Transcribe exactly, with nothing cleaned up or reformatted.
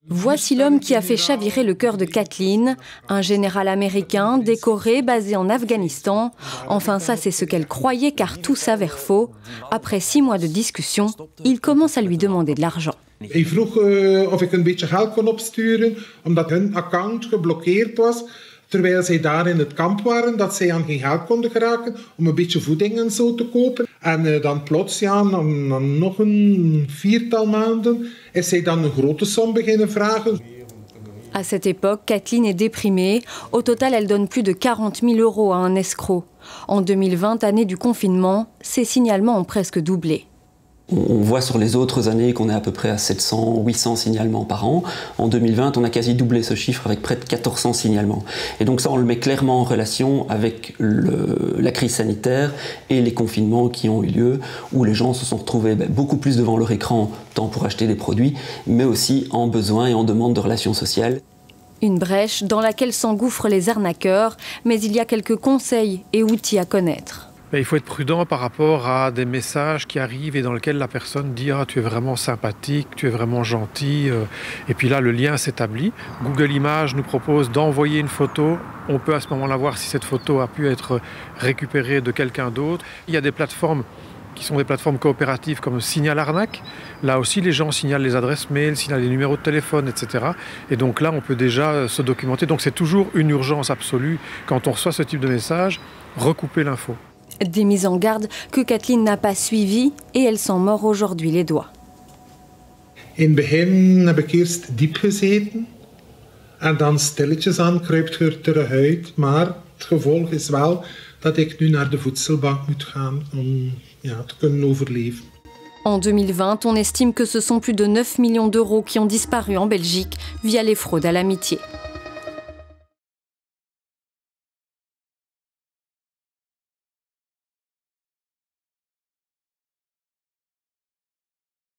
Voici l'homme qui a fait chavirer le cœur de Kathleen, un général américain décoré basé en Afghanistan. Enfin, ça c'est ce qu'elle croyait car tout s'avère faux. Après six mois de discussion, il commence à lui demander de l'argent. Hij vroeg uh, of ik een beetje geld kon opsturen, omdat hun account geblokkeerd was. Terwijl zij daar in het kamp waren, dat zij aan geen geld konden geraken om een beetje voeding en zo te kopen. En uh, dan plots, ja, na, na nog een viertal maanden, is zij dan een grote som beginnen vragen. À cette époque, Kathleen est déprimée. Au total, elle donne plus de quarante mille euros à un escroc. En deux mille vingt, année du confinement, ces signalements ont presque doublé. On voit sur les autres années qu'on est à peu près à sept cents, huit cents signalements par an. En deux mille vingt, on a quasi doublé ce chiffre avec près de quatorze cents signalements. Et donc ça, on le met clairement en relation avec le, la crise sanitaire et les confinements qui ont eu lieu, où les gens se sont retrouvés ben, beaucoup plus devant leur écran, tant pour acheter des produits, mais aussi en besoin et en demande de relations sociales. Une brèche dans laquelle s'engouffrent les arnaqueurs, mais il y a quelques conseils et outils à connaître. Il faut être prudent par rapport à des messages qui arrivent et dans lesquels la personne dit ah, « tu es vraiment sympathique, tu es vraiment gentil ». Et puis là, le lien s'établit. Google Images nous propose d'envoyer une photo. On peut à ce moment-là voir si cette photo a pu être récupérée de quelqu'un d'autre. Il y a des plateformes qui sont des plateformes coopératives comme Signal Arnaque. Là aussi, les gens signalent les adresses mail, signalent les numéros de téléphone, et cetera. Et donc là, on peut déjà se documenter. Donc c'est toujours une urgence absolue quand on reçoit ce type de message, recouper l'info. Des mises en garde que Kathleen n'a pas suivies et elle s'en mord aujourd'hui les doigts. In het begin heb ik eerst diep gezeten en dan stilletjes aan kruipt je er terug uit. Maar het gevolg is wel dat ik nu naar de voedselbank moet gaan om ja, te kunnen overleven. En deux mille vingt, on estime que ce sont plus de neuf millions d'euros qui ont disparu en Belgique via les fraudes à l'amitié.